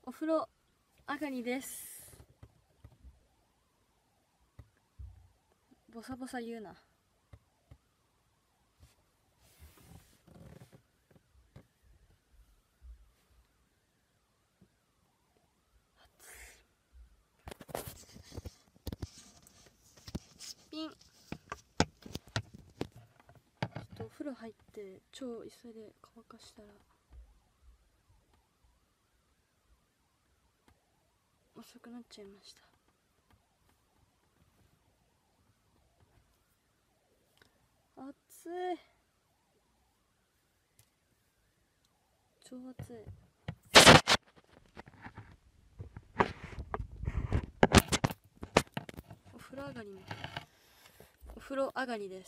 お風呂上がりです。ボサボサ言うな。すっぴん。ちょっとお風呂入って超急いで乾かしたら遅くなっちゃいました。暑い、超暑い。お風呂上がりのお風呂上がりです。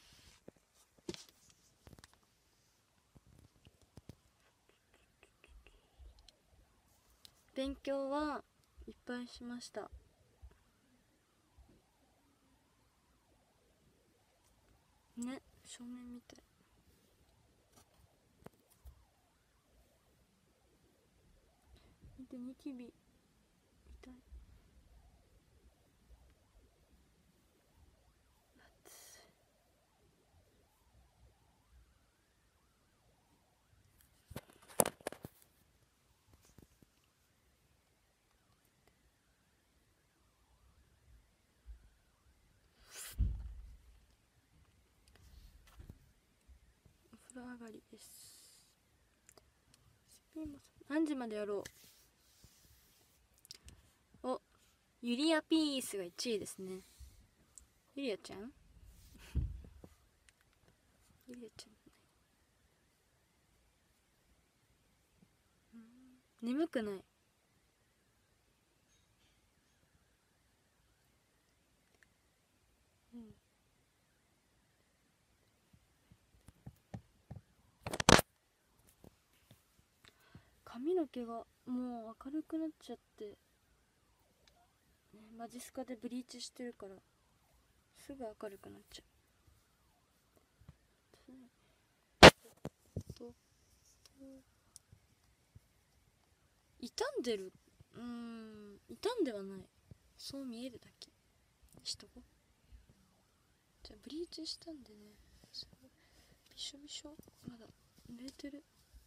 勉強はいっぱいしました。ね、正面みたい。見て、ニキビ痛い。お風呂上がりです。何時までやろう。お、ユリアピースが1位ですね。ユリアちゃんユリアちゃん、眠くない。髪の毛がもう明るくなっちゃって、ね、マジスカでブリーチしてるからすぐ明るくなっちゃう。傷んでる、傷んではない、そう見えるだけしとこ。じゃあブリーチしたんでね、びしょびしょ、まだ濡れてる。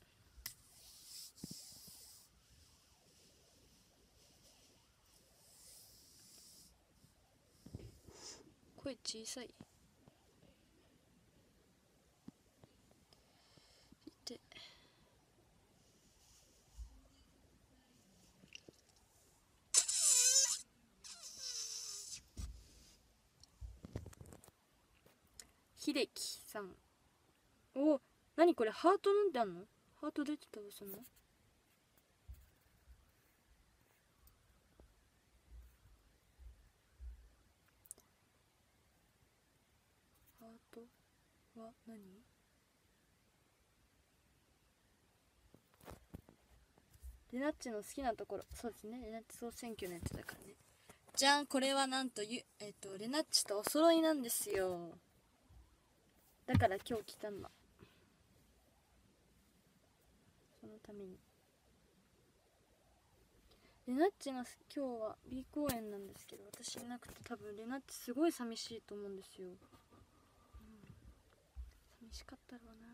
声小さい。で秀樹さん、お、何これ、ハートなんてあんの。ハート出てたわ。そのハートは何。レナッチの好きなところ、そうですね、レナッチ総選挙のやつだからね。じゃん、これはなんとレナッチとお揃いなんですよ。だから今日来たんだ、そのために。レナッチが今日は B 公演なんですけど、私いなくて多分レナッチすごい寂しいと思うんですよ、寂しかったろうな。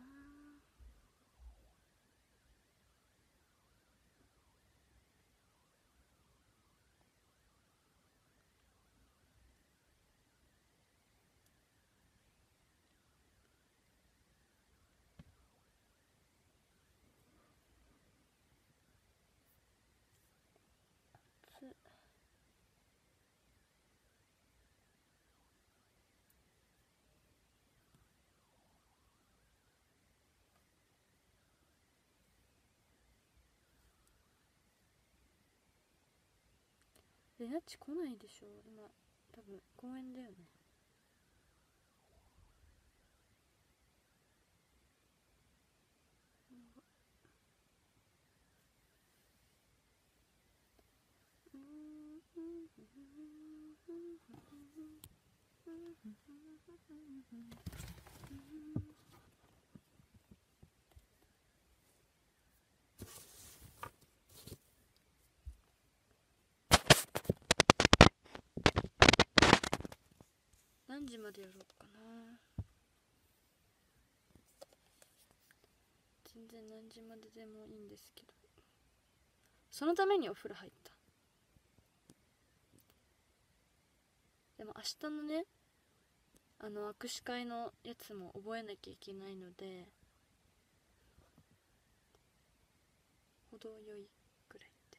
レナッチ来ないでしょ今、多分公園だよね。 時までやろうかな。全然何時まででもいいんですけど、そのためにお風呂入った。でも明日のね、握手会のやつも覚えなきゃいけないので、程よいぐらいで。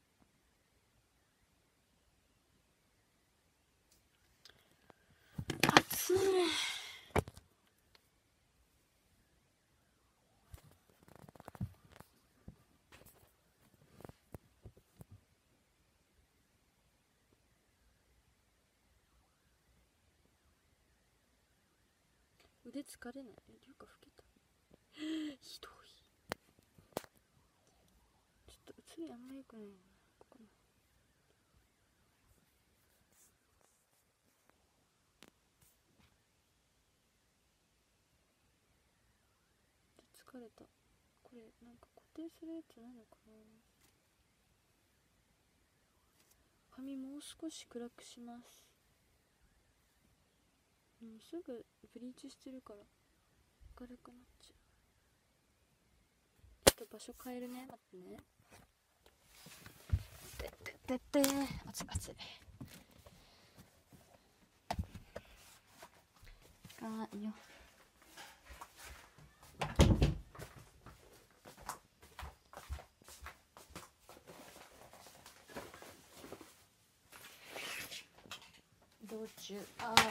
暑い。腕疲れない？りゅうか老けた。ひどい。ちょっと映りあんま良くないな。ここの疲れた。これなんか固定するやつないのかな。髪もう少し暗くします。すぐブリーチしてるから明るくなっちゃう。ちょっと場所変えるね。待ってね。暑い暑い。あーいいよ。移動中。ああ。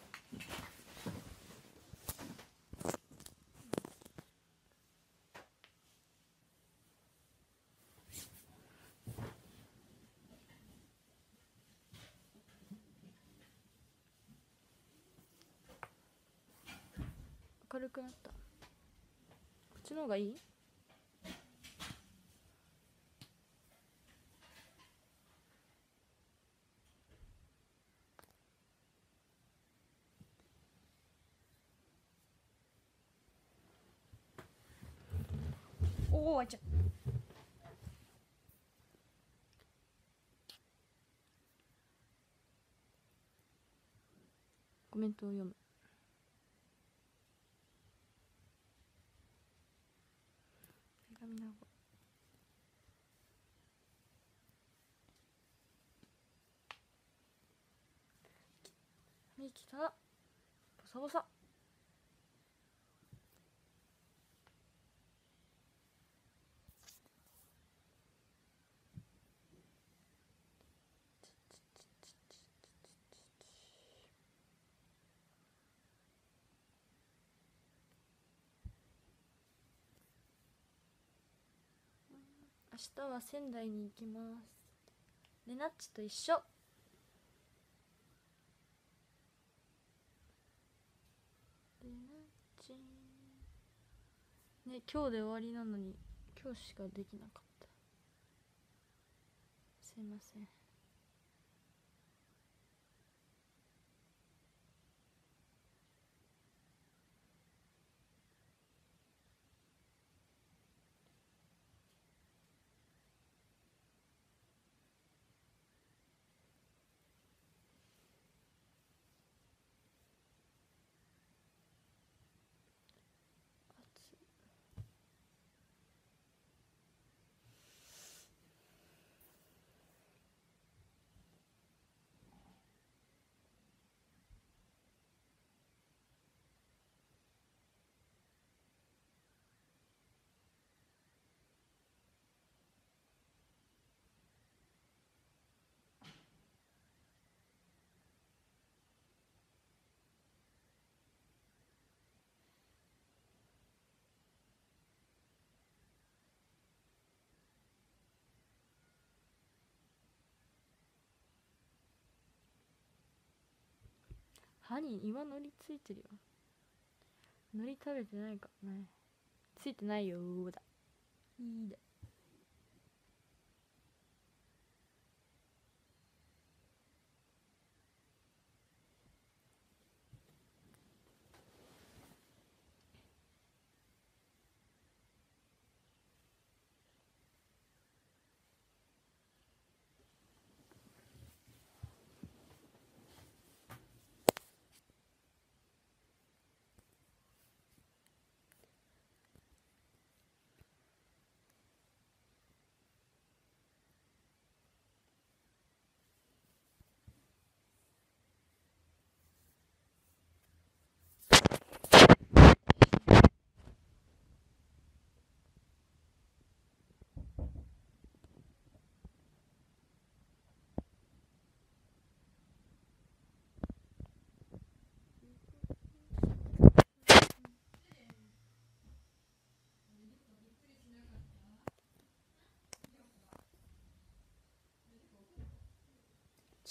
明るくなった。こっちの方がいい？おお、あちゃ。コメントを読む。手紙の方。髪きた。ボサボサ。明日は仙台に行きます。レナッチと一緒。レナッチね、今日で終わりなのに今日しかできなかった。すいません。歯に今のりついてるよ。のり食べてないからね。ついてないよーだ。いいだ。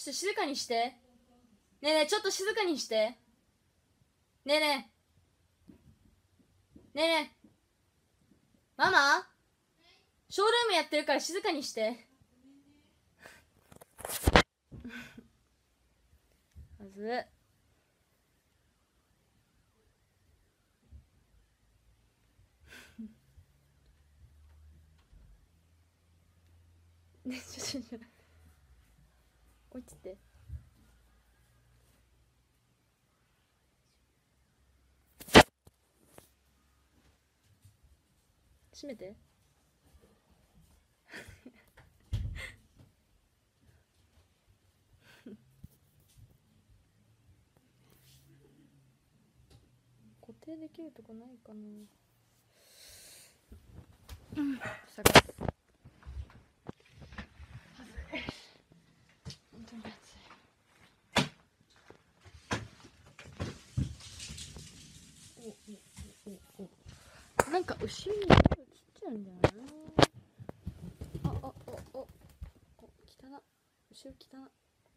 ちょっと静かにして。ねえねえ、ちょっと静かにして。ねえねえ。ねえねえ。ママ、ショールームやってるから静かにして。まずね、ちょ落ちて。閉めて。固定できるとこないかな。探す。本当に暑い。なんか後ろに色が切っちゃうんだよな。お、汚な。後ろ汚な。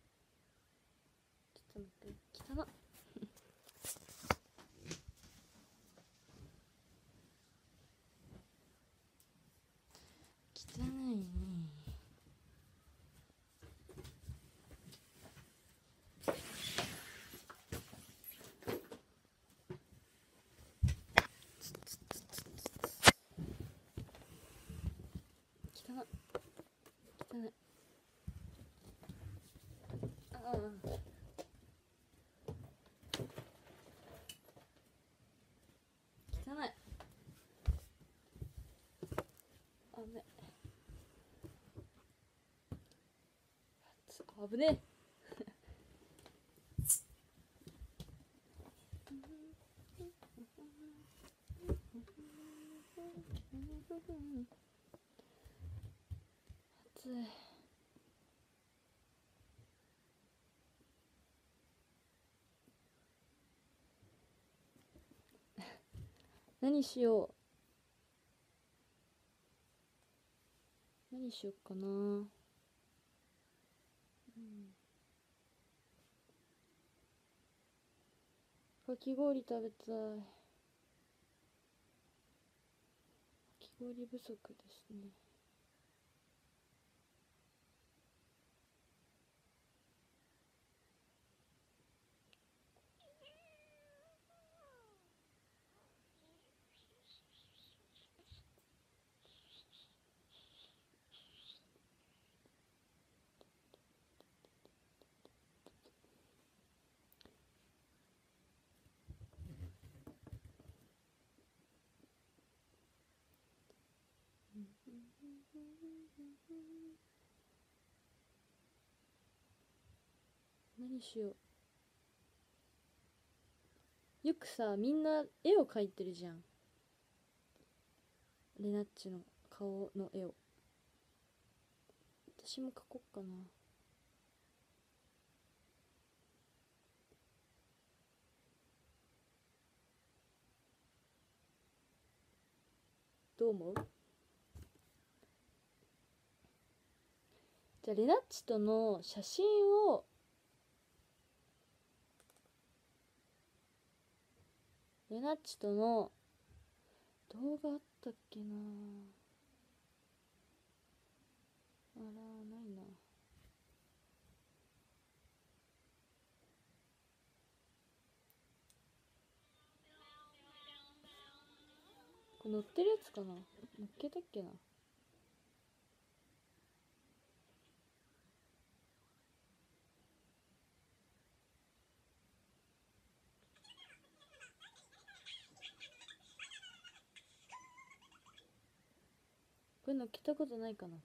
ちょっと待って、汚な。汚いね。汚い。汚い。ああ。汚い。あぶね。あぶね。暑い。何しよう。何しよっかな。かき氷食べたい。かき氷不足ですね。何しよう。よくさ、みんな絵を描いてるじゃん。レナッチの顔の絵を。私も描こっかな。どう思う？じゃあレナッチとの写真をレナッチとの動画あったっけな。あら、ないな。これ載ってるやつかな。載っけたっけな。これ載っけたことないかな。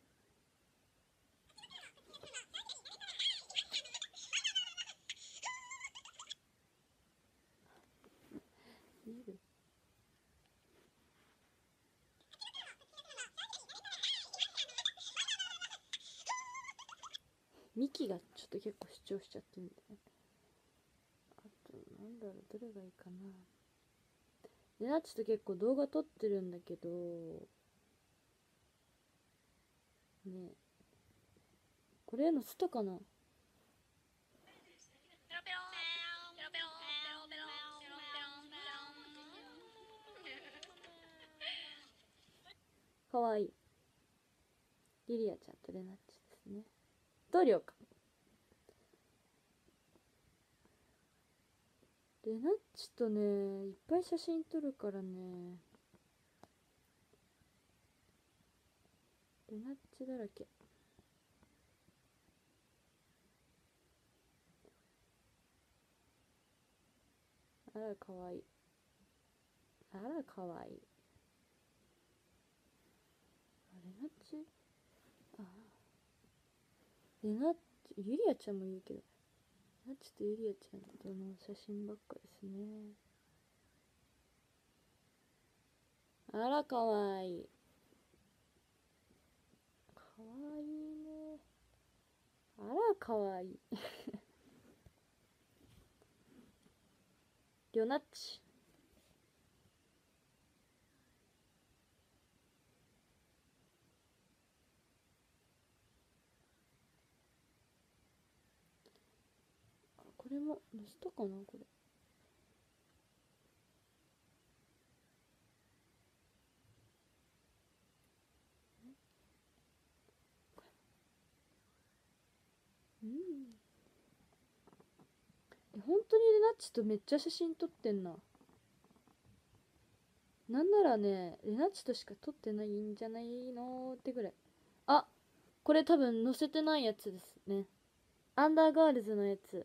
見える？ミキがちょっと結構主張しちゃってるんだよね。あとなんだろう、どれがいいかな。レナッチと結構動画撮ってるんだけどね。これ載せたかな。 かわいい。リリアちゃんとレナッチですね。どれか。レナッチとね、いっぱい写真撮るからね。レナッチだらけ。あら、かわいい。あら、かわいい。レナッチ、あ、レナッチ、ユリアちゃんもいるけど、レナッチとユリアちゃんとの写真ばっかですね。あら、かわいい。かわいいね。あら、かわいい。リョナッチ。これも載せたかなこれ。うん。本当にレナッチとめっちゃ写真撮ってんな。なんならね、レナッチとしか撮ってないんじゃないのってぐらい。あ、これ多分載せてないやつですね。アンダーガールズのやつ。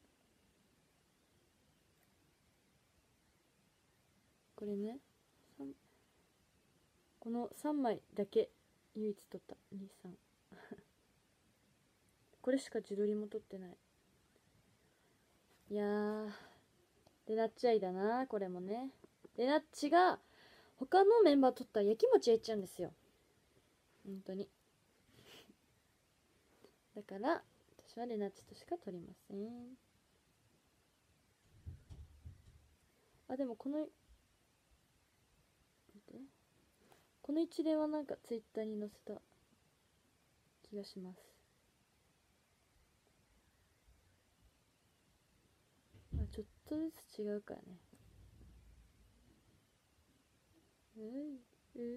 これね。この3枚だけ唯一撮った。2、3。これしか自撮りも撮ってない。いやー、レナッチ愛だな、これもね。レナッチが他のメンバー撮ったら焼きもち焼いちゃうんですよ。本当に。だから私はレナッチとしか撮りません。あ、でもこの一連はなんかツイッターに載せた気がします。まあちょっとずつ違うからね。うん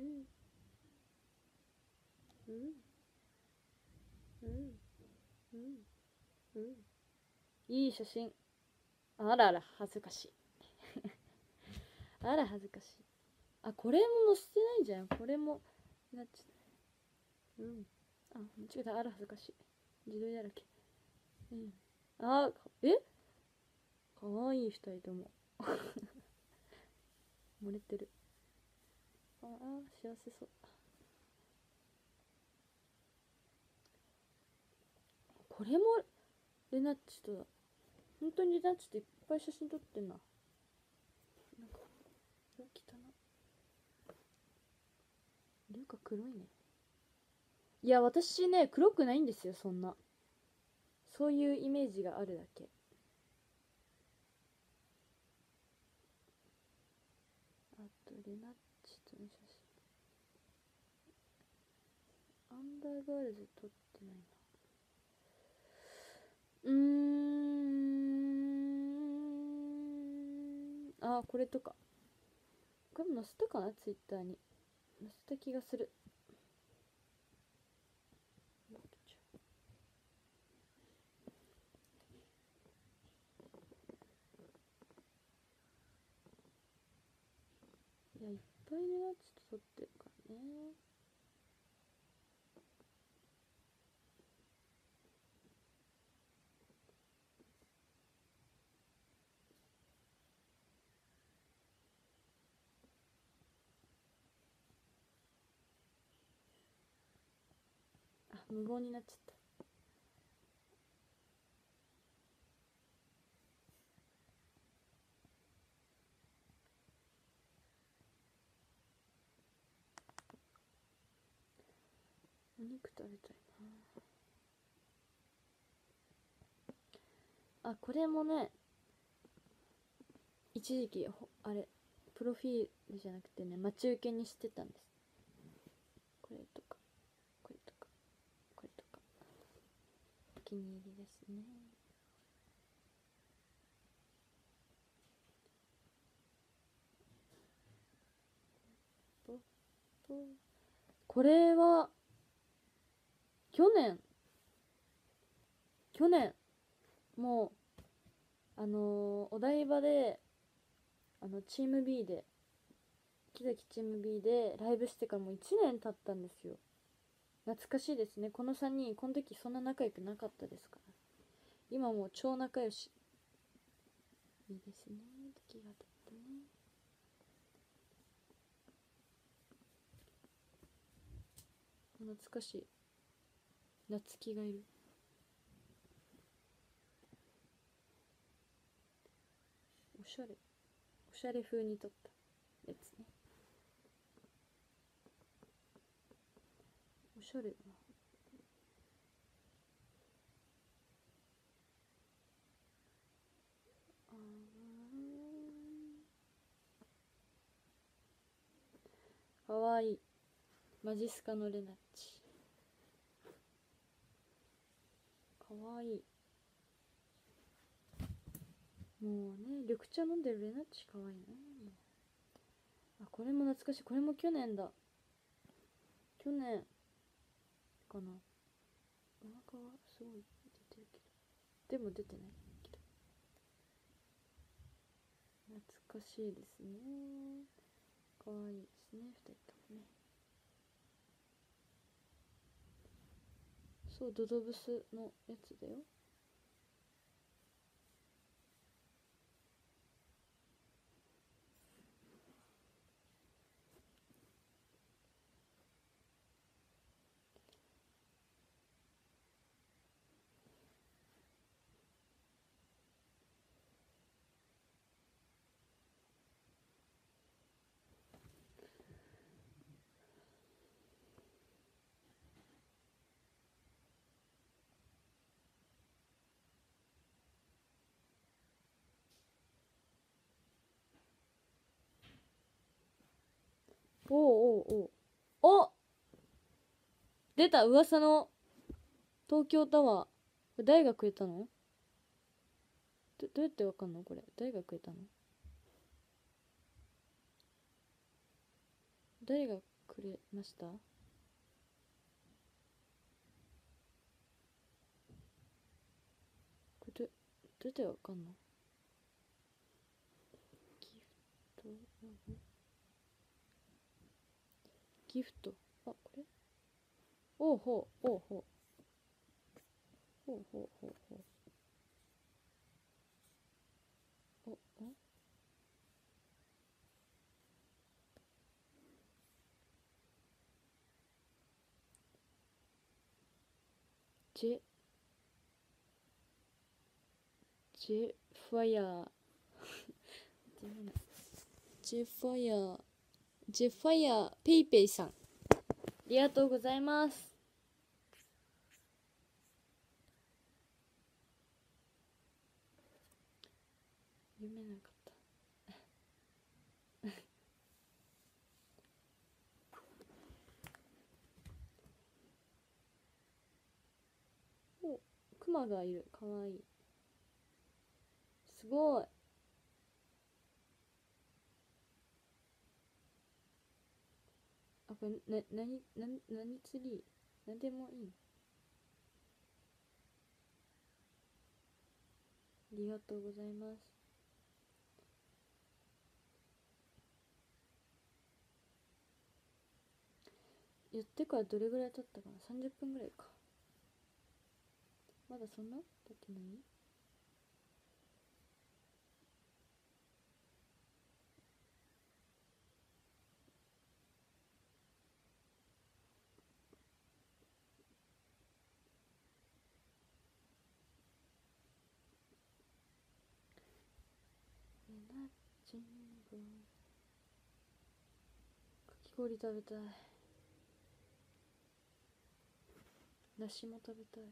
いい写真。あらあら恥ずかしい。あら恥ずかしい。あ、これも載せてないじゃん。これもなっちゃった。あ、間違えた。あら恥ずかしい。自撮りだらけ。あ、かわいい二人とも。漏れてる。ああ、幸せそう。これもレナッチとだ。本当にレナッチといっぱい写真撮ってんな。なんか色汚な。色が黒いね。いや、私ね、黒くないんですよ、そんな。そういうイメージがあるだけ。あと、レナッチとの写真。アンダーガールズ撮ってないな。あ、これとか。これも載せたかなツイッターに。載せた気がする。いや、いっぱいレナッチと撮ってるからね。あ、無言になっちゃった。お肉食べたいなあ。これもね、一時期あれプロフィールじゃなくてね、待ち受けにしてたんです。これとかこれとかこれとかお気に入りですね。ポポこれは去年もうお台場でチーム B で木崎チーム B でライブしてからもう1年経ったんですよ。懐かしいですね。この3人この時そんな仲良くなかったですから、今もう超仲良し。いいですね、時が経ってね。懐かしい。夏希がいる。おしゃれ風に撮ったやつね。おしゃれだな。かわいい。マジスカのレナッチかわいい。もうね、緑茶飲んでるレナッチかわいいね。あ、これも懐かしい。これも去年だ。去年かな。お腹はすごい出てるけど、でも出てないけど懐かしいですね。かわいいですね、2人ともね。そう、ドドブスのやつだよ。おうおうおう、お、出た噂の東京タワー。これ誰がくれたの？どうやってわかんの？これ誰がくれたの？誰がくれました？これどうやってわかんの？ギフト、ギフト、あ、これ、おうほうおうほうほうほうほうほう、おお、ジェファイヤージェファイヤージェファイヤーペイペイさん、ありがとうございます。読めなかったお、クマがいる、かわいい。すごい。あ、これ何ツリー、なんでもいい。ありがとうございます。やってからどれぐらい経ったかな。30分ぐらいか。まだそんな経ってない？レナチンブかき氷食べたい。梨も食べたい。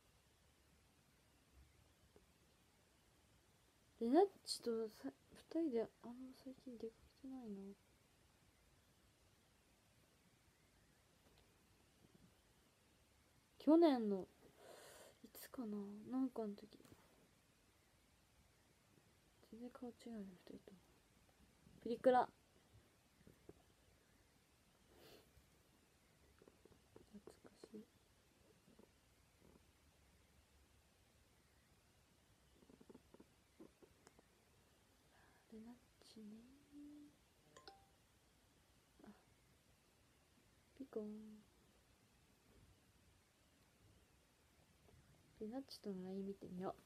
レナッチと2人で最近出かけてないな。去年のいつかな、なんかの時。全然顔違うよ、2人とも。プリクラちね。あ、ピコン。レナッチとの LINE 見てみよ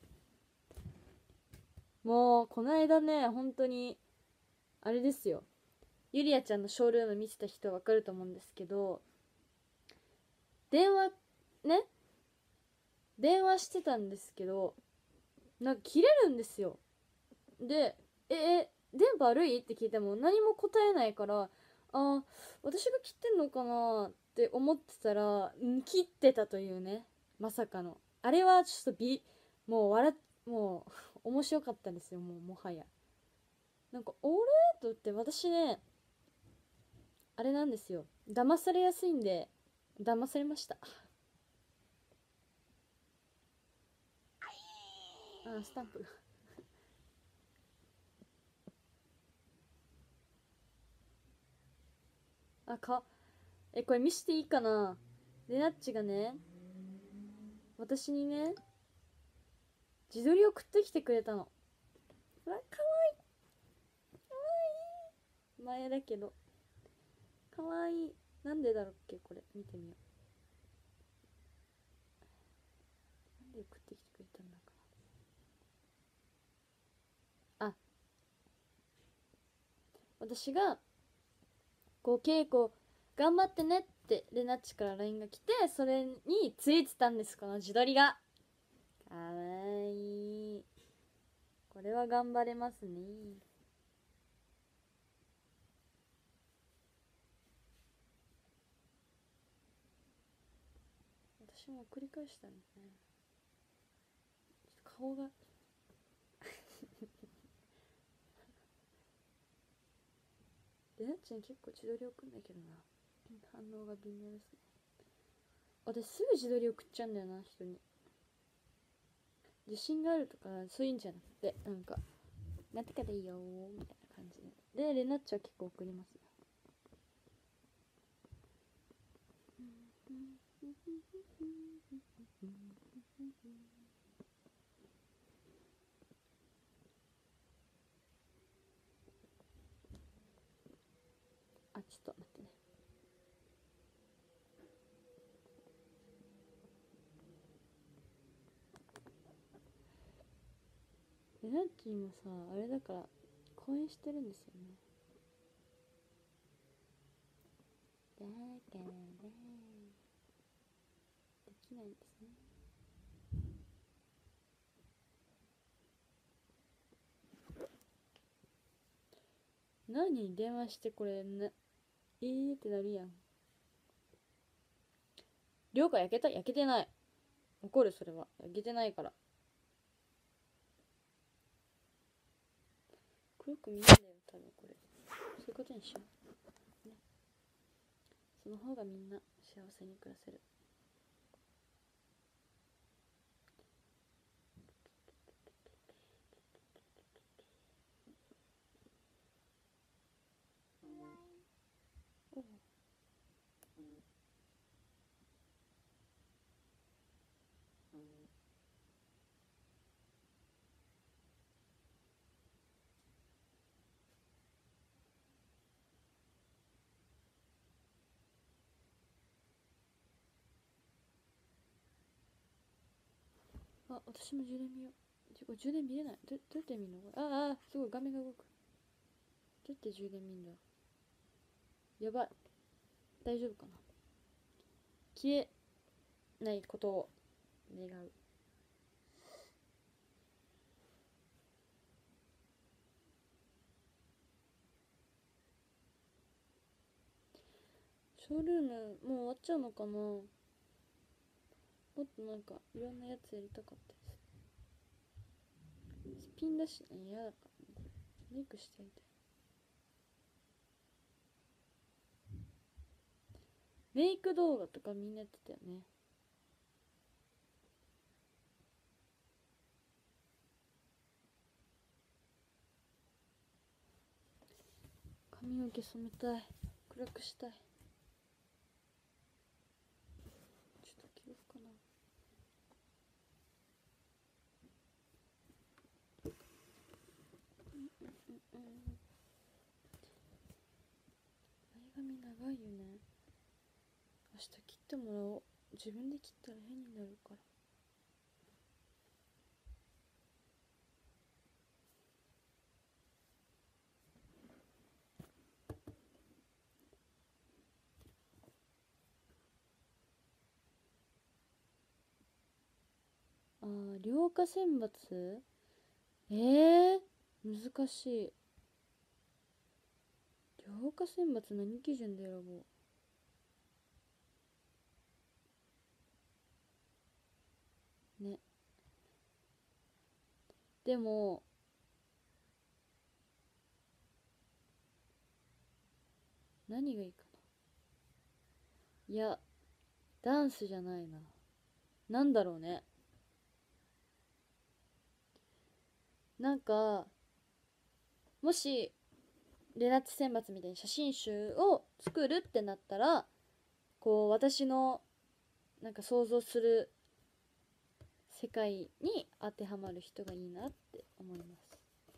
う。もうこの間ね、本当にあれですよ、ゆりあちゃんのショールーム見てた人は分かると思うんですけど、電話してたんですけど、なんか切れるんですよ。で、電波悪いって聞いても何も答えないから、私が切ってんのかなって思ってたら、切ってたというね、まさかの。あれはちょっともう面白かったんですよ、もはや。なんか、俺とって私ね、あれなんですよ。騙されやすいんで、騙されました。スタンプがこれ見していいかな。レナッチがね、私にね、自撮り送ってきてくれたの。うわ、かわいい。かわいい。前だけど。かわいい。なんでだろうっけ、これ。見てみよう。なんで送ってきてくれたんだかな。私が、こう、稽古、頑張ってねってレナッチから LINE が来て、それについてたんです、この自撮りが。かわいい。これは頑張れますね。私も繰り返したんですね。ちょっと顔がレナッチに結構自撮り送んだけどな。反応が微妙ですね。私すぐ自撮り送っちゃうんだよな、人に。自信があるとかそういうんじゃなくて、なんかなんてかでいいよみたいな感じでレナッチは結構送りますね。ちょっと待ってね。レナッチ今さ、あれだから公演してるんですよね。だからできないんですね。何電話してこれな、ってなるやん。量が焼けてない。怒る、それは焼けてないから。黒く見えんだよ多分これ。そういうことにしようね。その方がみんな幸せに暮らせる。私も充電見よう。充電見れない。どうやって見るの？すごい画面が動く。どうやって充電見んだ？やばい。大丈夫かな？消えないことを願う。ショールームもう終わっちゃうのかな？もっとなんかいろんなやつやりたかったです。スピンだしね、嫌だからね。メイクしてみたい。メイク動画とかみんなやってたよね。髪の毛染めたい。暗くしたい。ちょっと切ろうかな。 髪長いよね。明日切ってもらおう。自分で切ったら変になるから。量化選抜。難しい。量化選抜何基準で選ぼうね。でも何がいいかな。いや、ダンスじゃないな。なんだろうね。なんかもしレナッチ選抜みたいに写真集を作るってなったら、こう私のなんか想像する世界に当てはまる人がいいなって思います。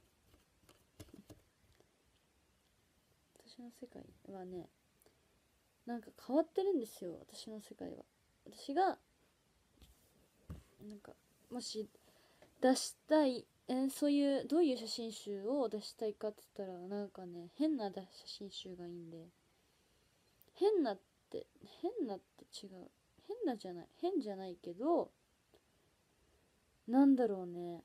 私の世界はね、なんか変わってるんですよ。私の世界は。私がなんかもし出したい、そういうどういう写真集を出したいかって言ったら、なんかね、変な写真集がいいんで。変なって違う。変じゃないけど、なんだろうね。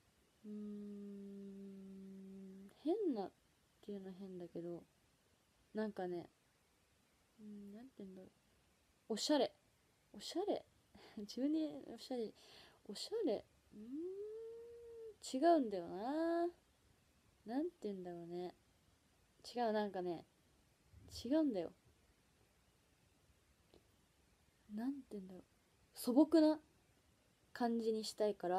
変なっていうのは変だけど、なんかね、なんて言うんだろう。おしゃれ。おしゃれ。自分でおしゃれ。おしゃれ。違うんだよな。なんて言うんだろうね。違う、なんかね、違うんだよ。なんて言うんだろう。素朴な感じにしたいから、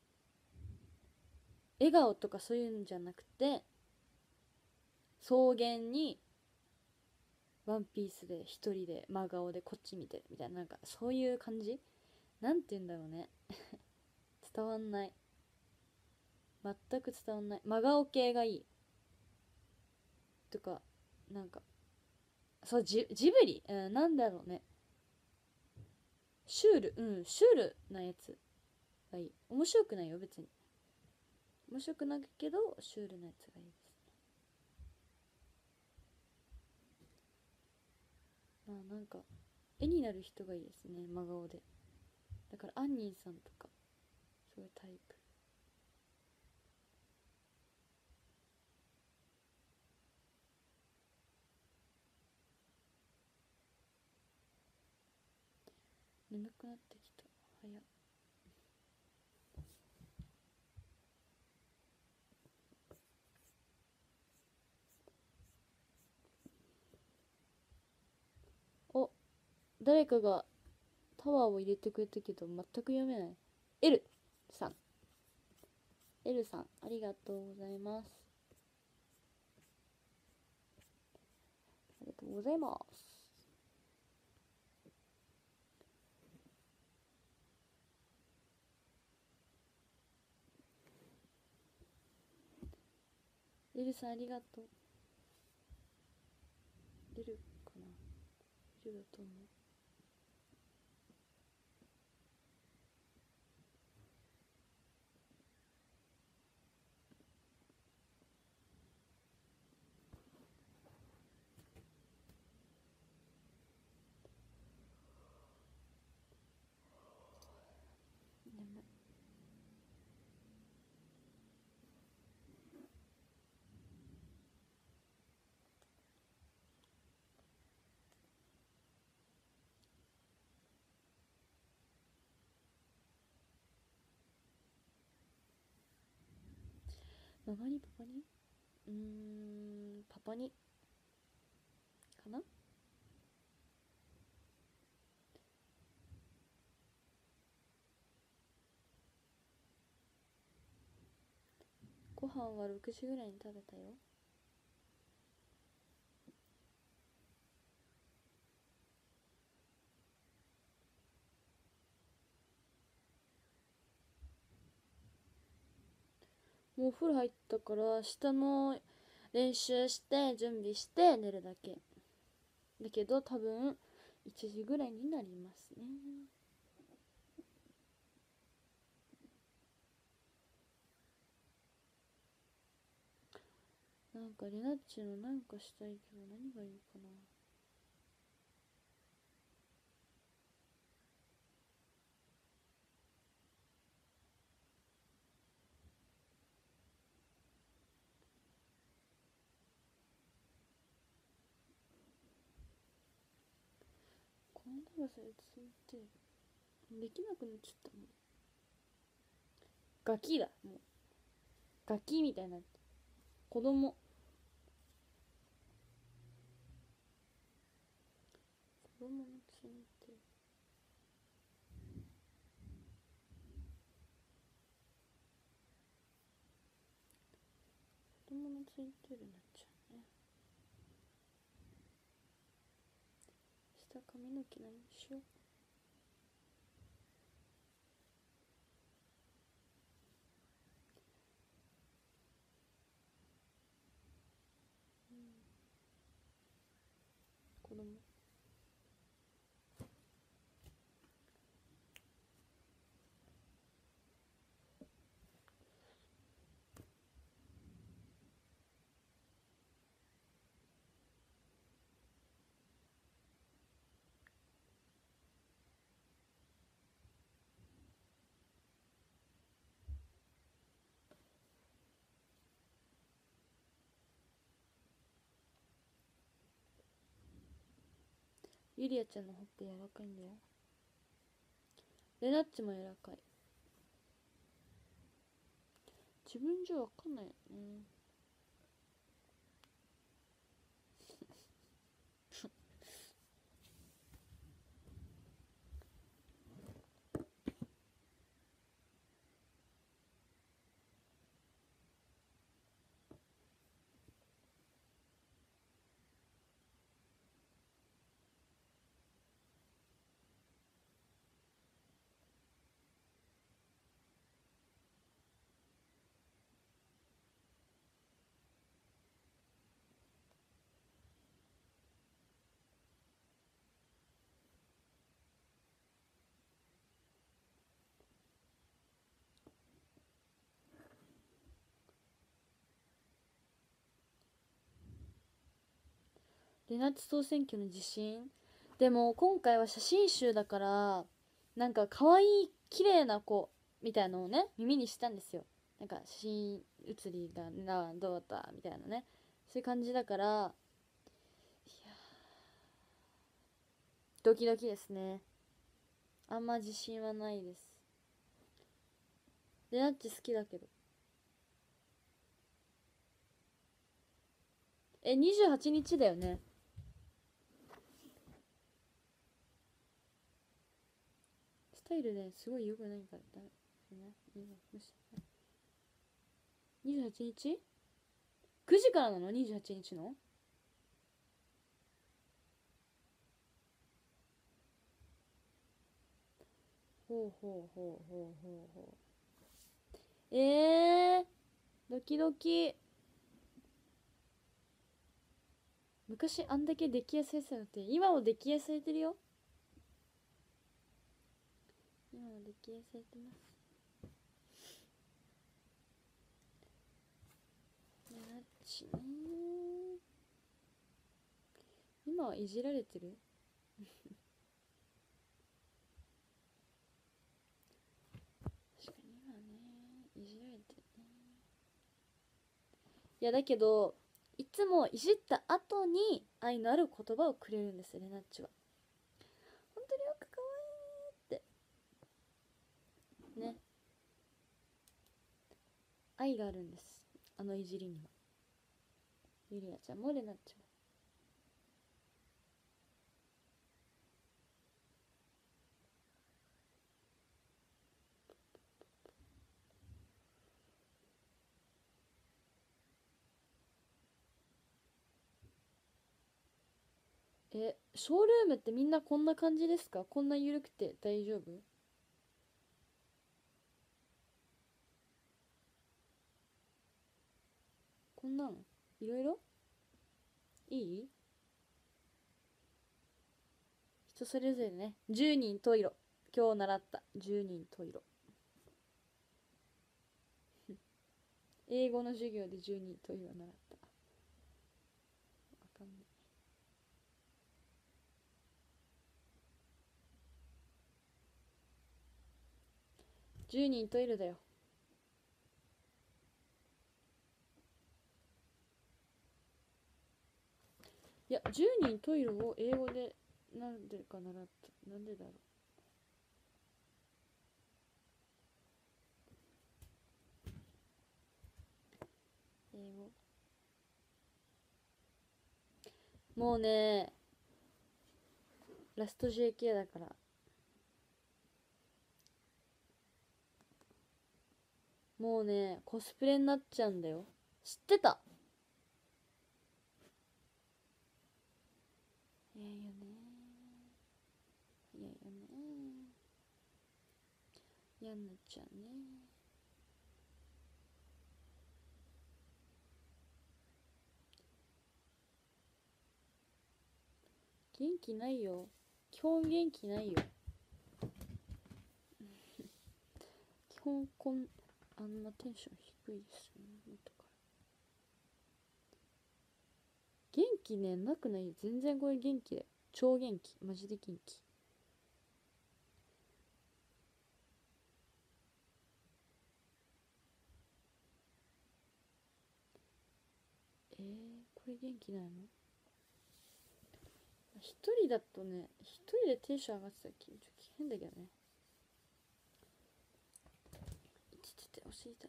笑顔とかそういうんじゃなくて、草原にワンピースで一人で真顔でこっち見てるみたいな、なんかそういう感じ。なんて言うんだろうね。伝わんない。全く伝わんない。真顔系がいいとか、なんかそう、ジブリ、なんだろうね。シュール、シュールなやつがいい。面白くないよ別に。面白くないけどシュールなやつがいいです。まあなんか絵になる人がいいですね、真顔で。だからアンニーさんとかそういうタイプ。眠くなってきた。早っ。お、誰かがタワーを入れてくれたけど全く読めない。 L さん、 L さんありがとうございます。ありがとうございます。L さんありがとう。出るかな。出るだと思う。眠い。ママにパパにパパにかな。ご飯は6時ぐらいに食べたよ。もうお風呂入ったから下の練習して準備して寝るだけ。 だけど多分1時ぐらいになりますね。なんかレナッチのなんかしたいけど何がいいかな。この長さで続いてできなくなっちゃったもん。ガキだ、もうガキみたいになって、子供のついてる、子供のついてるになっちゃうね。下髪の毛何にしよう。子供ゆりあちゃんのほっぺ柔らかいんだよ。レナッチも柔らかい。自分じゃわかんないよね。レナッチ総選挙の自信。でも今回は写真集だから、なんか可愛い綺麗な子みたいのをね耳にしたんですよ。なんか写真写りがなどうだったみたいなね、そういう感じだから、いやドキドキですね。あんま自信はないです。レナッチ好きだけど。28日だよね。スタイルねすごい良くないからダメね。28日 ?9 時からなの ?28 日のほうほうほうほうほうほう。ドキドキ。昔あんだけ溺愛されてたのって今も溺愛されてるよ。今も溺愛されてます。やっちね。今はいじられてる確かに今ねいじられてるね。いやだけどいつもいじった後に愛のある言葉をくれるんですよレナッチは。本当によく可愛いってね。愛があるんです、あのいじりには。ゆりあちゃんもレナッチも。ショールームってみんなこんな感じですか？こんな緩くて大丈夫？こんなんいろいろいい？ 人それぞれね。10人十色。今日習った10人十色。英語の授業で10人十色習った。わかんない。10人十色だよ。いや、10人十色を英語でなんでか習った。なんでだろう。英語。もうね、ラスト JK だから。もうね、コスプレになっちゃうんだよ。知ってた？いやいやね。いやいやね。嫌になっちゃうね。元気ないよ。基本元気ないよ。基本あんまテンション低いですよね。とか元気ね、なくないよ。全然これ元気だよ。超元気。マジで元気。これ元気ないの？一人だとね、一人でテンション上がってたらちょっと変だけどね。お尻痛い。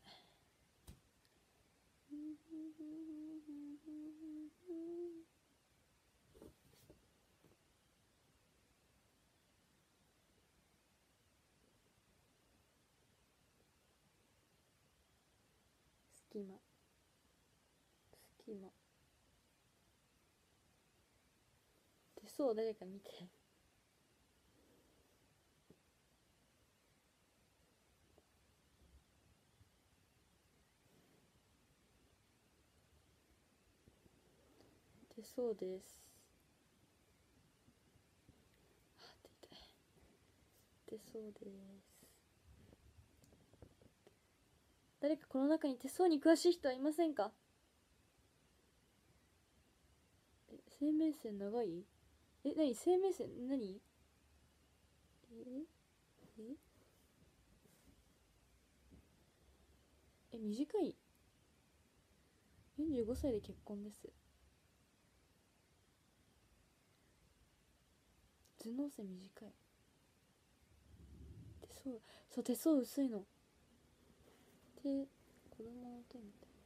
隙間。手相誰か見て。手相です。手相です。誰かこの中に手相に詳しい人はいませんか？生命線長い？何生命線何？短い。45歳で結婚です。頭脳線短い。手相薄いの。子供の手みたい。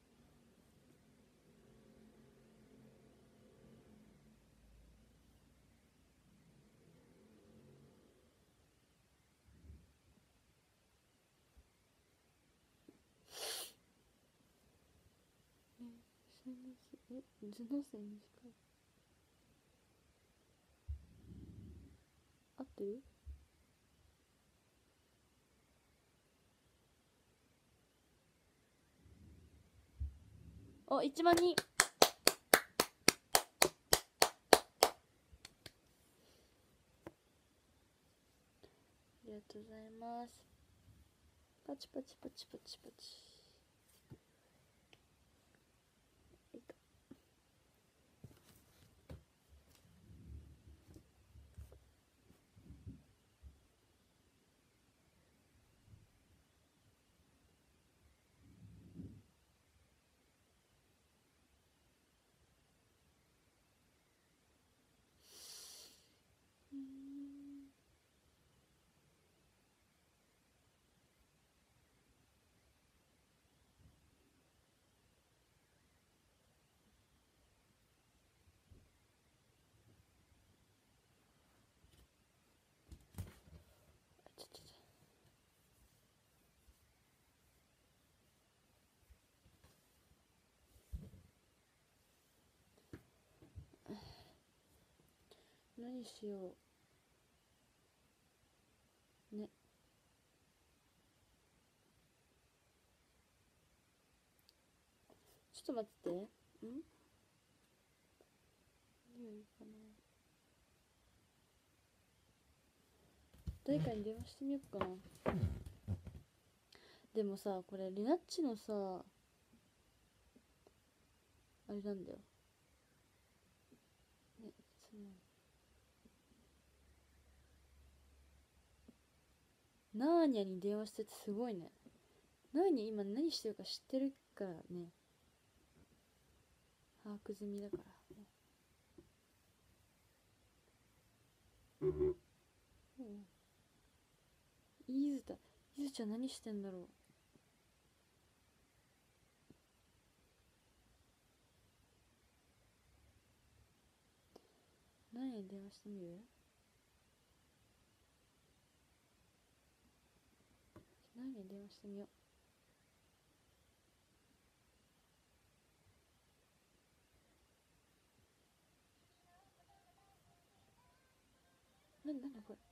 頭脳線短い。合ってる？あ、1万人。ありがとうございます。パチパチパチパチパチ。何しようね。ちょっと待って。何がいいかな。 誰かに電話してみようかな。でもさ、これリナッチのさ、あれなんだよね、ナーニャに電話しててすごいね。ナーニャ今何してるか知ってるからね。把握済みだから、うん、イズちゃん何してんだろう。何に電話してみる？何に電話してみよう。なんだこれ。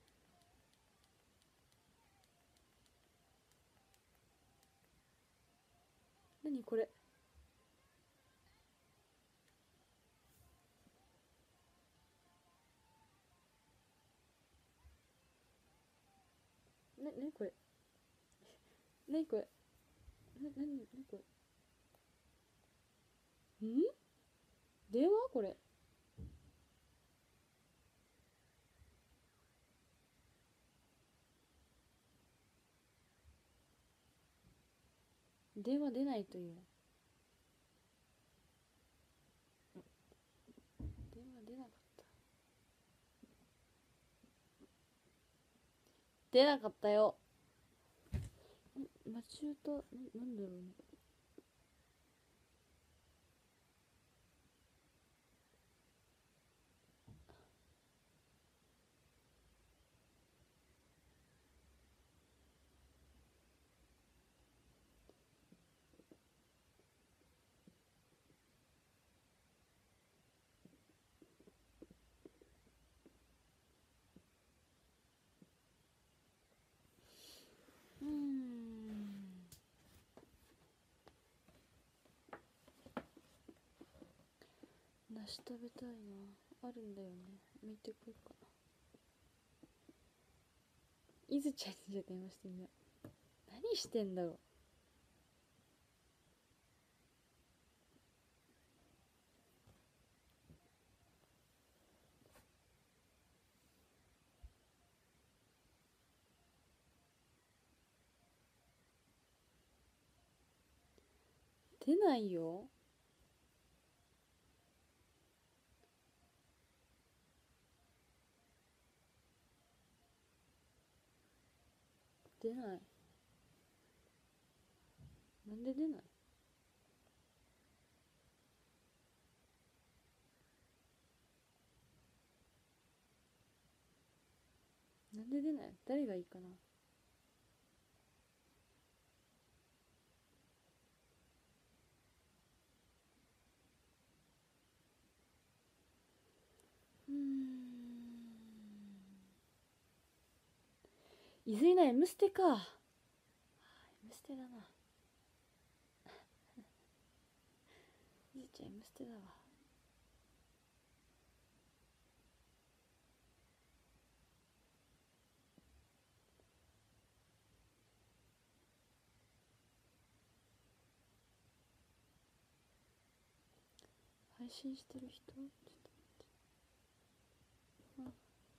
何これ。何これ。何これ。何これ。電話これ。電話出ないという。電話出なかった。出なかったよ。マチュータ、なんだろうね。梨食べたいな。あるんだよね。見てこようかな。いずちゃんにじゃ電話してみよう。何してんだろう。出ないよ。出ない。なんで出ない？なんで出ない？誰がいいかな。いずいな、Mステか。Mステだな。いずちゃん Mステだわ。配信してる人ちょっと待って。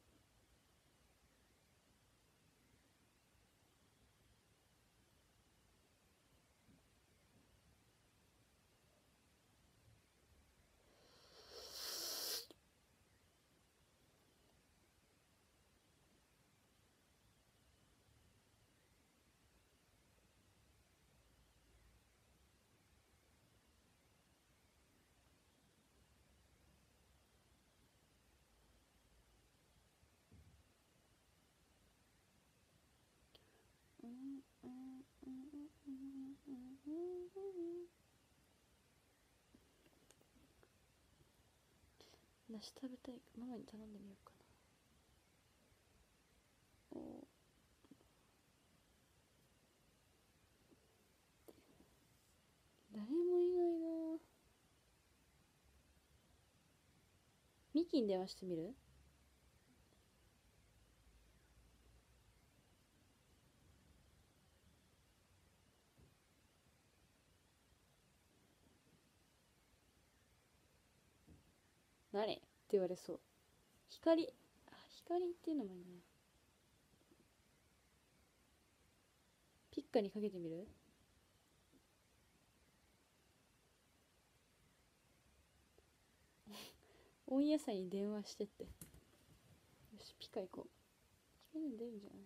梨食べたい。ママに頼んでみようかな。誰もいないな。ミキに電話してみる？ 何って言われそう。光っていうのもいいね。ピッカにかけてみる？温野菜に電話してって。よし、ピカ行こう。光に出るんじゃない？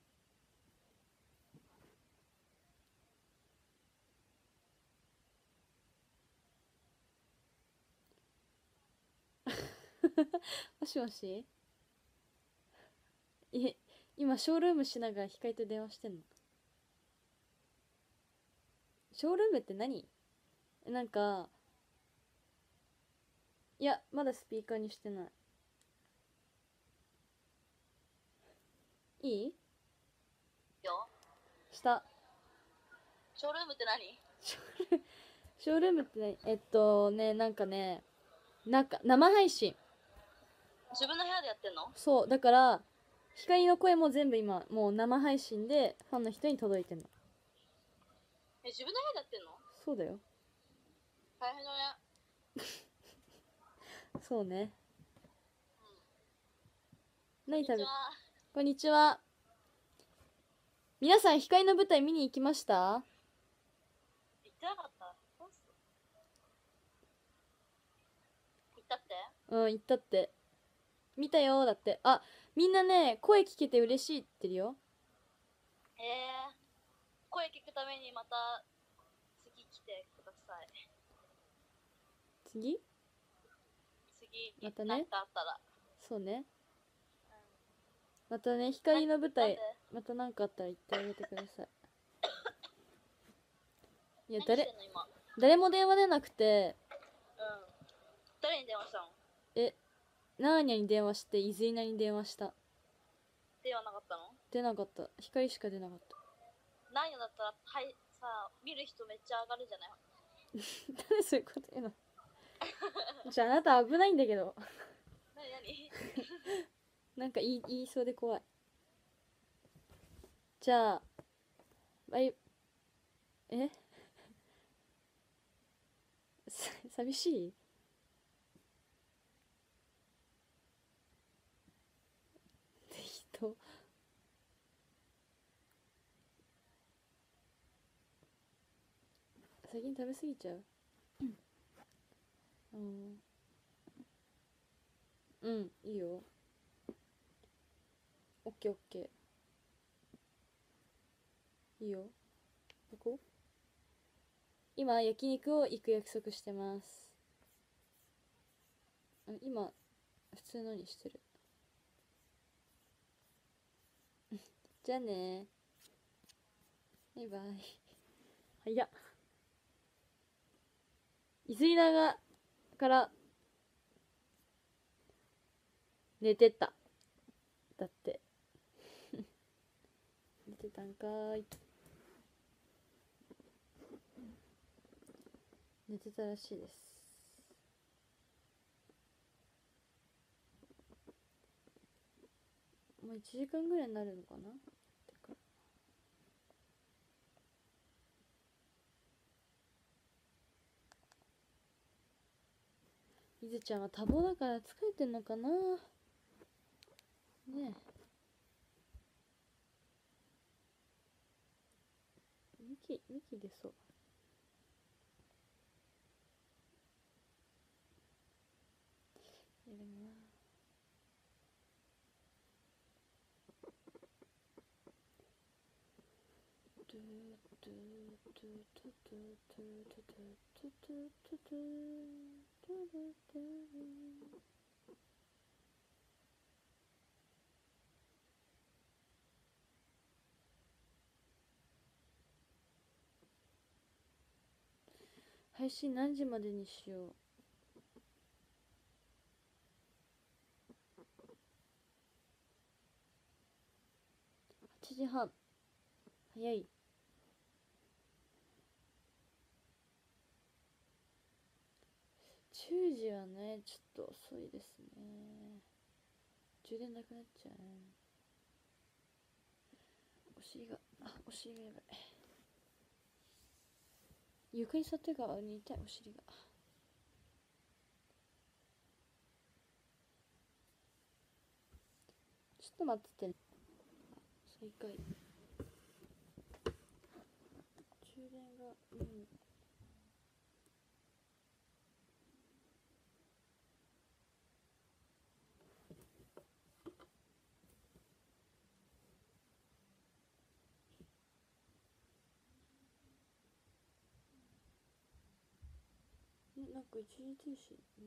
もしもし。今ショールームしながら光と電話してんの？ショールームって何？なんか、いやまだスピーカーにしてない。いい？ よ。 した。 ショールームって何？ ショールームってなんかね、生配信。 自分の部屋でやってんの？ そうだから光の声も全部今もう生配信でファンの人に届いてんの。 自分の部屋でやってんの？ そうだよ。 大変だね。 そうね。何食べ？ こんにちは。 こんにちは。皆さん光の舞台見に行きました？ 行ってなかった？行ったって？ うん、行ったって。見たよ。だって。あ、みんなね声聞けて嬉しいって言ってるよ。 声聞くためにまた次来てください。 次またね。 なんかあったら。 そうね。またね光の舞台また何かあったら言ってあげてください。いや誰も電話出なくて。 誰に電話したの？ ナーニャに電話してイズイナに電話した。 電話なかったの？ 出なかった。光しか出なかった。 ナーニャだったらさ見る人めっちゃ上がるんじゃない？ なんでそういうこと言うの？じゃああなた危ないんだけど。 何なんか言いそうで怖い。じゃあ寂しい？って人。最近食べ過ぎちゃう？うん、いいよ。オッケーオッケー。いいよ。どこ？今焼肉を行く約束してます。今普通のにしてる。じゃあね。バイバイ。早っ。いずいながから寝てた。だって寝てたんかーい。寝てたらしいです。もう1時間ぐらいになるのかな。いずちゃんは多忙だから疲れてんのかなねえ。ミキ出そう。やるな。配信何時までにしよう。8時半。早い。10時はねちょっと遅いですね。充電なくなっちゃう。お尻がやばい。床に座ってるからに痛い。お尻がっと待っててね。再開。充電がなんか一時停止ね。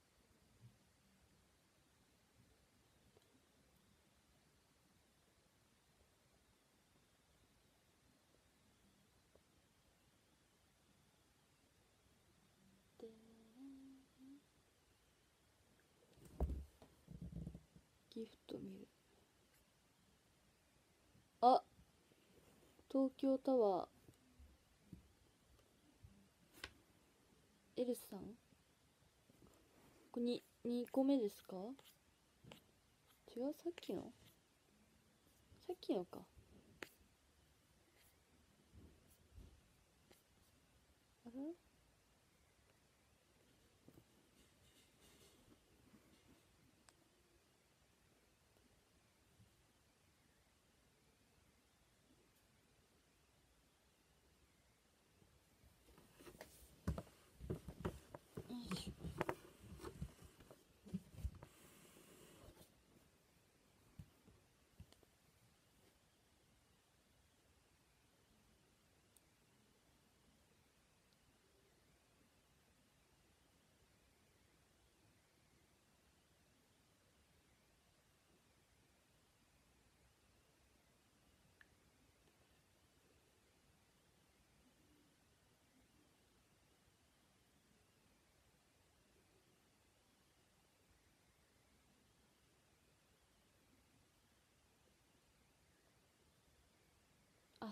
ギフト見る。あ、東京タワーエルさん、これ2個目ですか？違う、さっきのか。あれ、よいしょ。あ、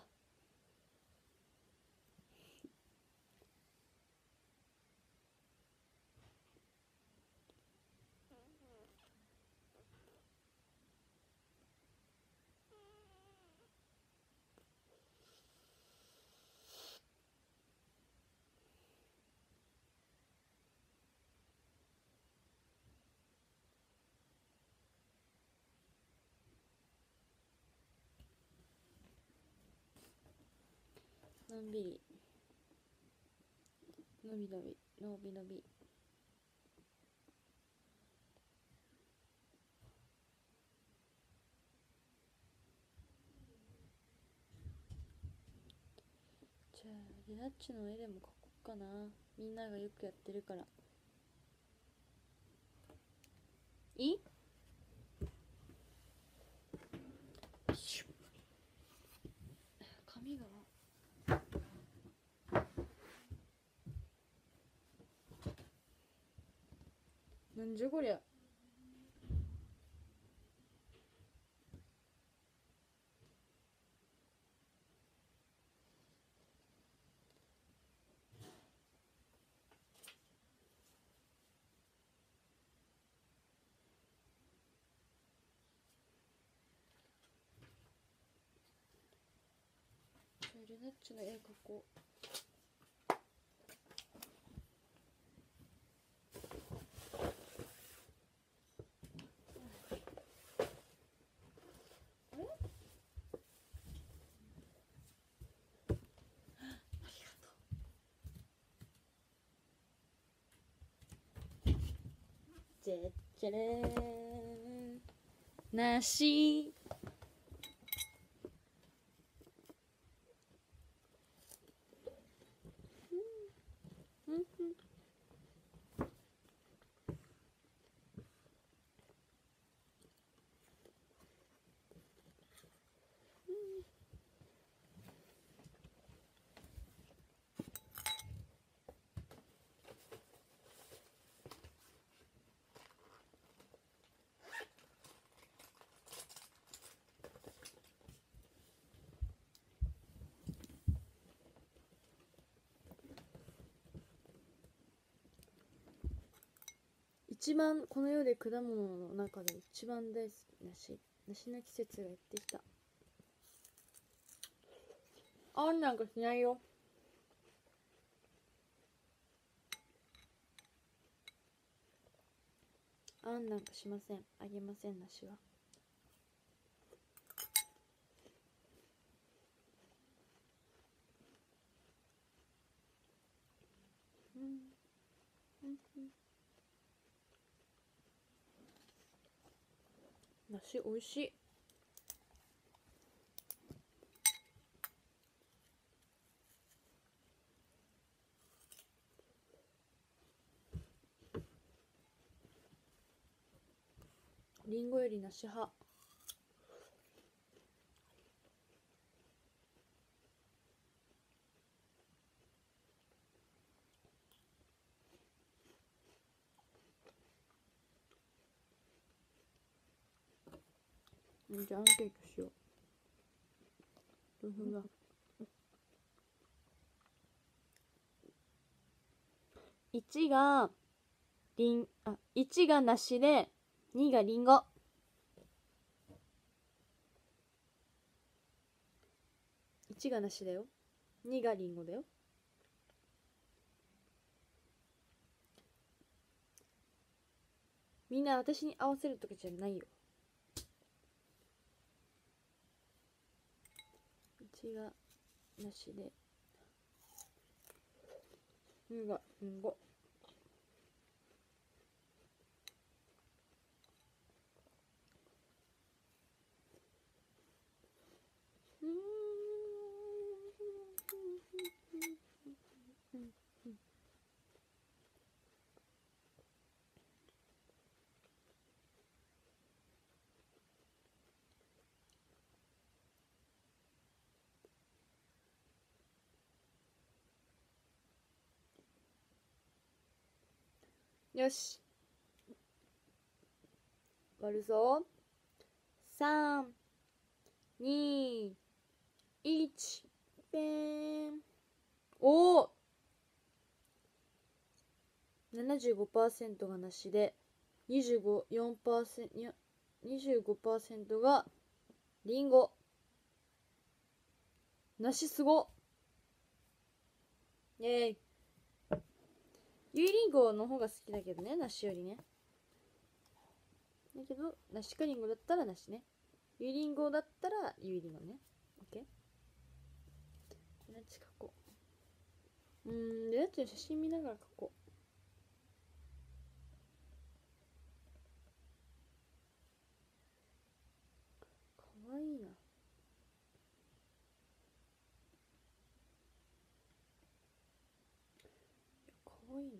のんびり、のびのび、のびのび。じゃあリナッチの絵でも描こっかな。みんながよくやってるから。いい？髪がなんじゃこりゃ。リナッチの絵描こう。じゃっじゃれーん、梨。一番この世で果物の中で一番大好きな梨の季節がやってきた。あんなんかしないよ。あんなんかしません。あげません、梨は。 梨おいしい。りんごより梨派。じゃあアンケートしよう。どうすんだ。1が1が梨で2がりんご。1が梨だよ、2がりんごだよ。みんな私に合わせるとかじゃないよ。1が梨で2がりんご。よし、割るぞ。3、2、1、ペーン。おお、75% が梨で、25% がリンゴ。梨すごっ。イェーイ。ゆいりんごの方が好きだけどね、梨よりね。だけど、梨かりんごだったら梨ね。ゆいりんごだったらゆいりんごね。オッケー。レナッチ書こう。レナッチの写真見ながら書こう。かわいいな。かわいいな。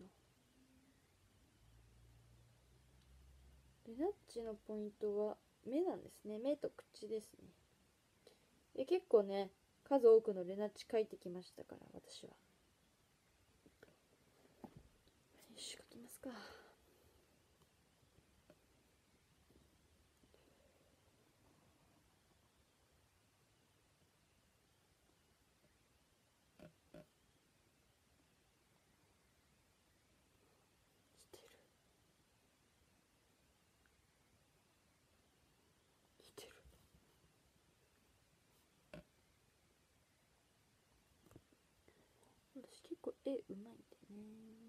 レナッチのポイントは目なんですね。目と口ですね。結構ね、数多くのレナッチ書いてきましたから、私は。よし、書きますか。私結構絵うまいんだよね。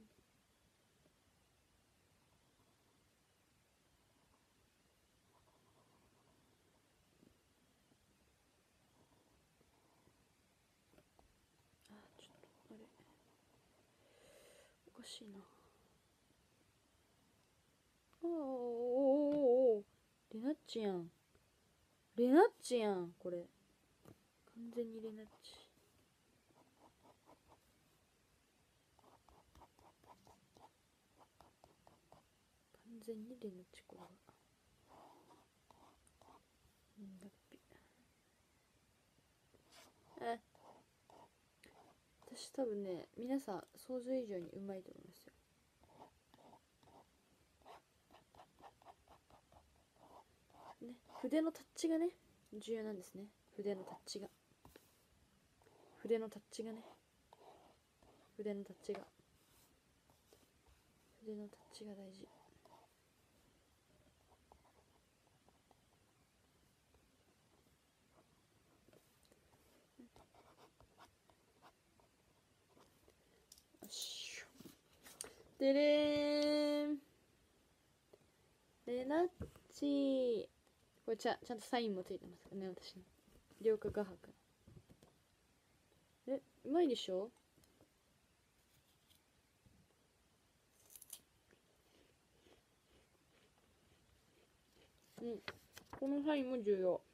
あ、ちょっとあれおかしいな。おレナッチやん。レナッチやん、これ。完全にレナッチ。完全にレナッチ、これは。ラッピ。私多分ね、皆さん想像以上にうまいと思いますよ。ね、筆のタッチがね、重要なんですね。筆のタッチが。筆のタッチがね。筆のタッチが。筆のタッチが大事。よし。でれーん。レナッチ。これちゃんとサインもついてますね、私の。両角画伯。うまいでしょ。 うん、このサインも重要。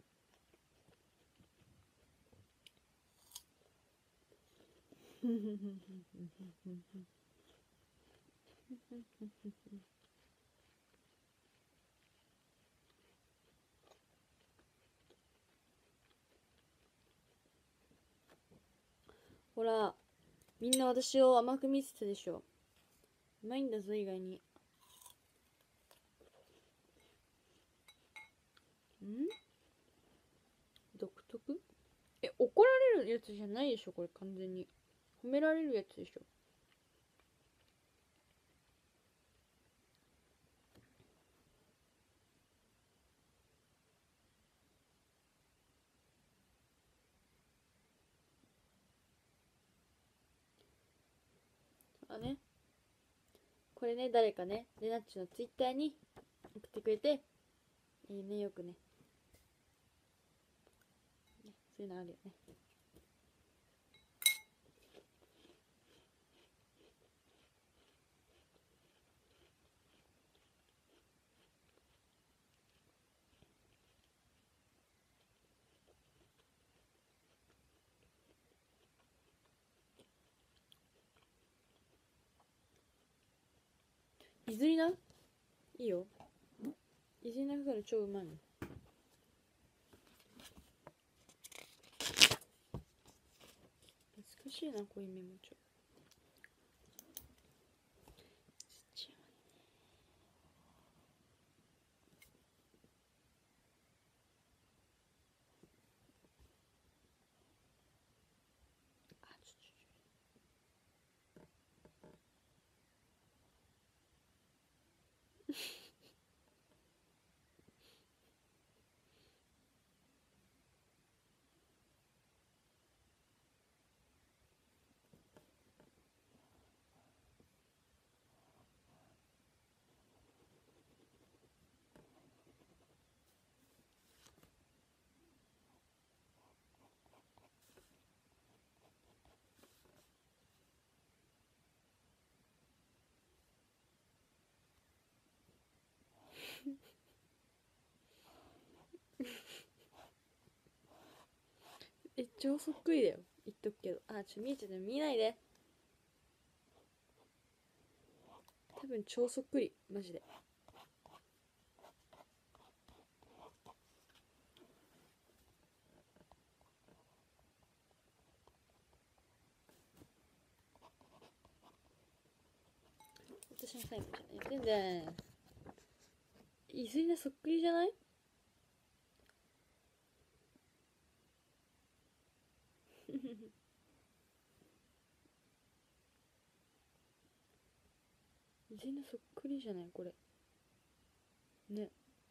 ほら、みんな私を甘く見てたでしょ。うまいんだぞ、意外に。独特？怒られるやつじゃないでしょ、これ完全に。褒められるやつでしょ。あね。これね、誰かね、レナッチのツイッターに送ってくれて、いいね、よくね。そういうのあるよね。いずりな？いいよ。いずりなかから超うまいもん。懐かしいな、こういうメモ帳。超そっくりだよ、言っとくけど。見えちゃった見ないで。多分超そっくり、マジで。私のサインじゃない。全然。いずりなそっくりじゃない？いずりなそっくりじゃないこれ。ね。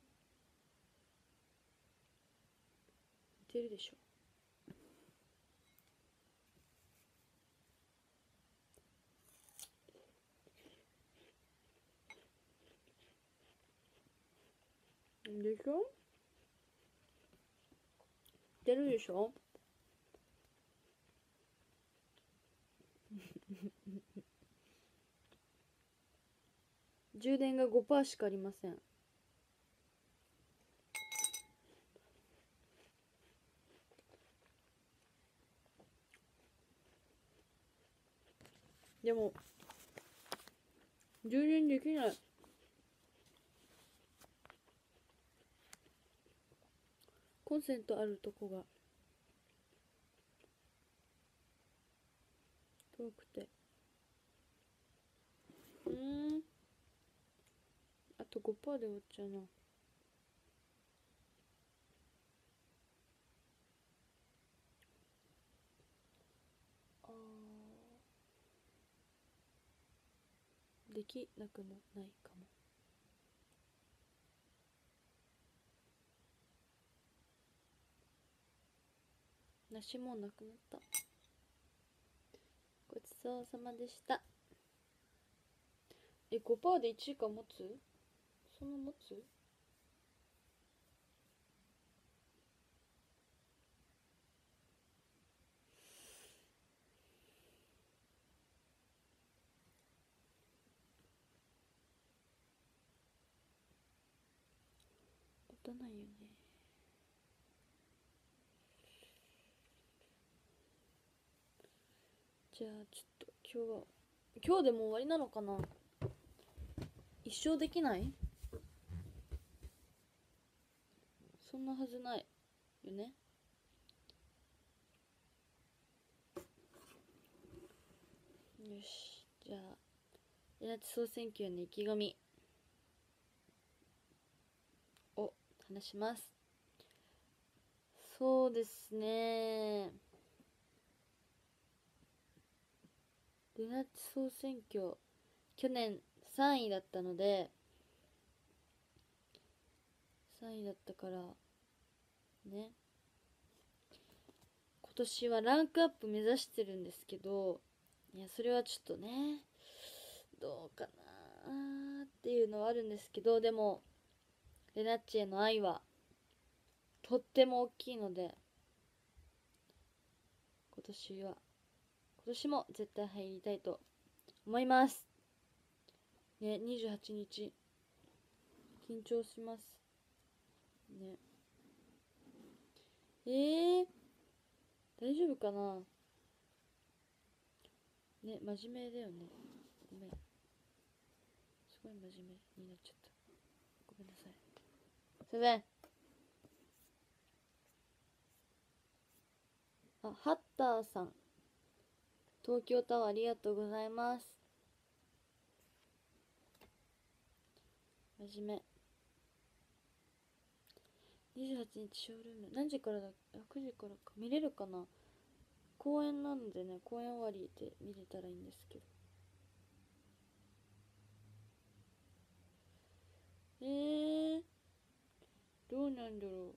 似てるでしょ。でしょ？似てるでしょ？充電が 5% しかありません。でも充電できない。コンセントあるとこが遠くて。あと 5% で終わっちゃうな。できなくもないかも。梨もなくなった。ごちそうさまでした。5% で1時間持つ？そんな持つ？大ないよね。じゃあちょっと今日でもう終わりなのかな。一生できない？そんなはずないよね。よし、じゃあエナチ総選挙への意気込みを話します。そうですね、ルナッチ総選挙去年3位だったので、3位だったからね、今年はランクアップ目指してるんですけど、いやそれはちょっとねどうかなーっていうのはあるんですけど、でもレナッチへの愛はとっても大きいので、今年も絶対入りたいと思いますね。28日緊張しますね。大丈夫かなね。真面目だよね。ごめん、すごい真面目になっちゃった。ごめんなさい。すいません。ハッターさん、東京タワーありがとうございます。真面目。28日ショールーム何時からだっけ。9時からか。見れるかな。公演なのでね、公演終わりで見れたらいいんですけど。どうなんだろ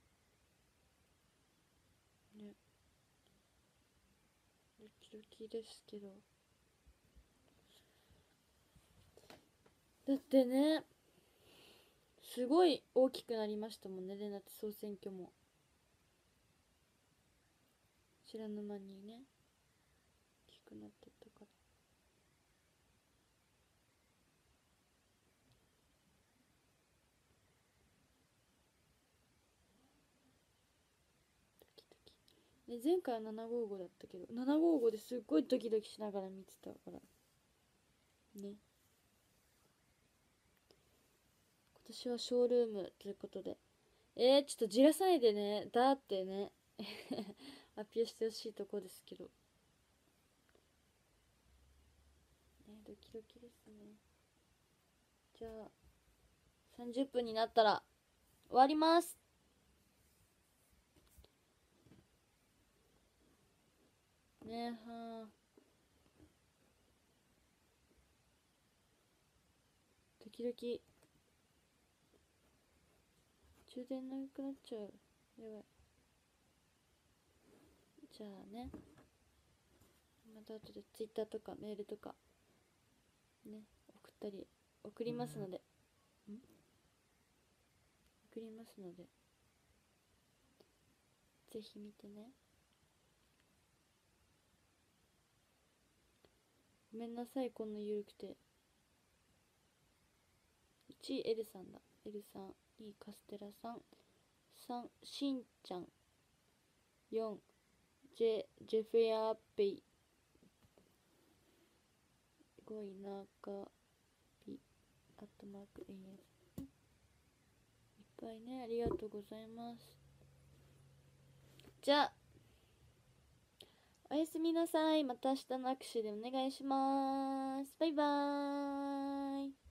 うね。ドキドキですけど、だってね、すごい大きくなりましたもんね、レナッチ総選挙も。知らぬ間にね、大きくなってったから。ドキドキ。ね、前回は755だったけど、755ですっごいドキドキしながら見てたからね。今年はショールームということで、ちょっとじらさないでね、だってねアピールしてほしいとこですけどね。ドキドキですね。じゃあ30分になったら終わります。ね。はあ、ドキドキ。充電なくなっちゃう。やばい。じゃあね、また後でツイッターとかメールとかね、送りますので、送りますので、ぜひ見てね。ごめんなさい、こんな緩くて。1位エルさんだ。エルさん。2位カステラさん。3しんちゃん。4ジェフェアペイ。5位中ピアットマーク AS。 いっぱいね、ありがとうございます。じゃあおやすみなさい。また明日の握手でお願いします。バイバーイ。